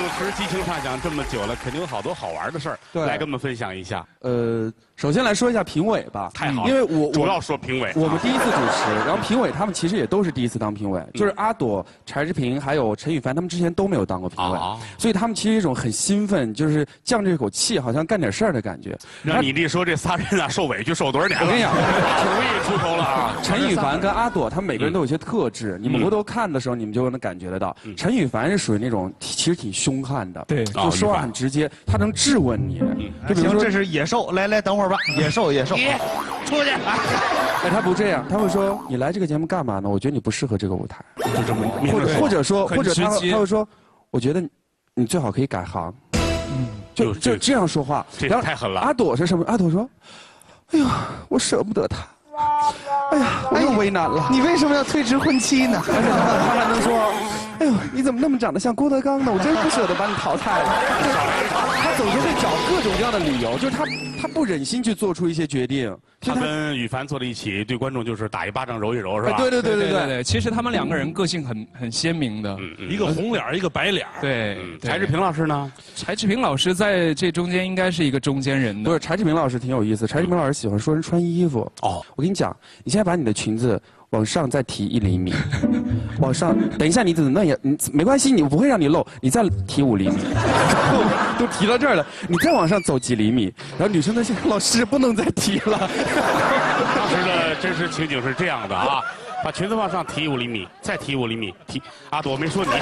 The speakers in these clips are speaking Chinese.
持激情唱响这么久了，肯定有好多好玩的事儿，来跟我们分享一下。 首先来说一下评委吧， 太好了， 因为我主要说评委， 我们第一次主持，然后评委他们其实也都是第一次当评委，就是阿朵、柴智屏还有陈羽凡，他们之前都没有当过评委，所以他们其实一种很兴奋，就是犟着一口气，好像干点事儿的感觉。 让你这说这仨人啊，受委屈受多少年了？ 我跟你讲， 挺容易出头了啊。 陈羽凡跟阿朵，他们每个人都有一些特质，你们回头看的时候，你们就能感觉得到。陈羽凡是属于那种其实挺凶悍的， 对， 就说话很直接，他能质问你。就比如说这是野兽，来等会儿吧，野兽。 你出去！ 哎，他不这样，他会说：“你来这个节目干嘛呢？我觉得你不适合这个舞台。” 就这么， 或者他会说：“我觉得你最好可以改行。”就这样说话， 这太狠了。 阿朵是什么？阿朵说：“哎呦，我舍不得他。哎呀，我又为难了。 你为什么要推迟婚期呢？” 而且他还能说：“哎呦，你怎么那么长得像郭德纲呢？我真不舍得把你淘汰了。”他总是会找各种各样的理由，就是他不忍心去做出一些决定。 他跟羽凡坐在一起，对观众就是打一巴掌揉一揉，是吧？ 对。 其实他们两个人个性很鲜明的， 一个红脸，一个白脸。 对。 柴智屏老师呢？ 柴智屏老师在这中间应该是一个中间人的。 不是，柴智屏老师挺有意思。柴智屏老师喜欢说人穿衣服。哦，我跟你讲，你现在把你的裙子往上再提1厘米，往上，等一下你怎么那也没关系，我不会让你露，你再提5厘米，都提到这儿了，你再往上走几厘米，然后女生都说老师不能再提了。 当时的真实情景是这样的啊，把裙子往上提5厘米，再提5厘米，提阿朵没说你。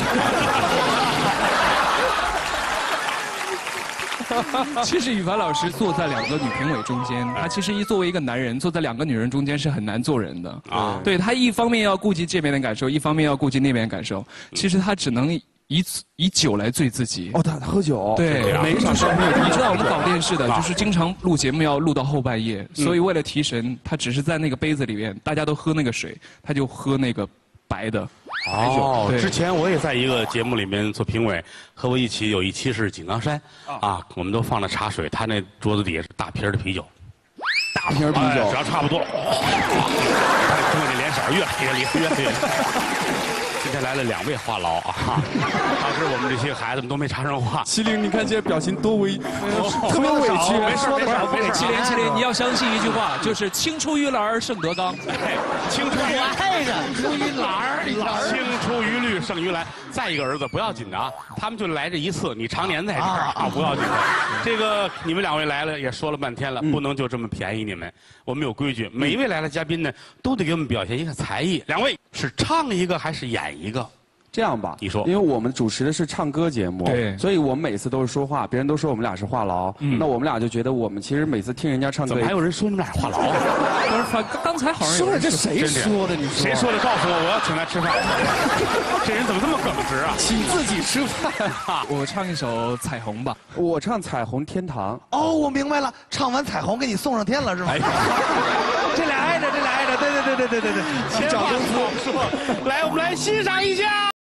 其实羽凡老师坐在2个女评委中间，他其实作为一个男人坐在2个女人中间是很难做人的啊。对他一方面要顾及这边的感受，一方面要顾及那边的感受，其实他只能以酒来醉自己。 哦，他喝酒。 对，每一场是你知道我们搞电视的，就是经常录节目要录到后半夜，所以为了提神，他只是在那个杯子里面，大家都喝那个水，他就喝那个白的。 哦，之前我也在一个节目里面做评委，和我一起有一期是井冈山，啊，我们都放了茶水，他那桌子底下是大瓶的啤酒， 大瓶啤酒， 只要差不多了，看我这脸色越黑越黑。今天来了2位话痨啊！当时我们这些孩子们都没插上话。 麒麟，你看这表情多特别委屈。 没事， 麒麟，你要相信一句话，就是青出于蓝胜德纲。 青出于绿胜于蓝。再一个儿子不要紧的啊，他们就来这一次，你常年在这儿啊，不要紧的。这个你们2位来了也说了半天了，不能就这么便宜你们。我们有规矩，每一位来的嘉宾呢，都得给我们表现一个才艺。2位是唱一个还是演一个？ 这样吧， 你说， 因为我们主持的是唱歌节目， 对， 所以我们每次都是说话，别人都说我们俩是话痨，那我们俩就觉得我们其实每次听人家唱歌， 怎么还有人说你们俩话痨？ 刚才好像说的这谁说的？你说谁说的？告诉我，我要请他吃饭。这人怎么这么耿直啊？ 请自己吃饭啊！ 我唱一首《彩虹》吧。 我唱《彩虹天堂》。 哦，我明白了，唱完《彩虹》给你送上天了是吗？这俩挨着，对， 前话少说，来，我们来欣赏一下。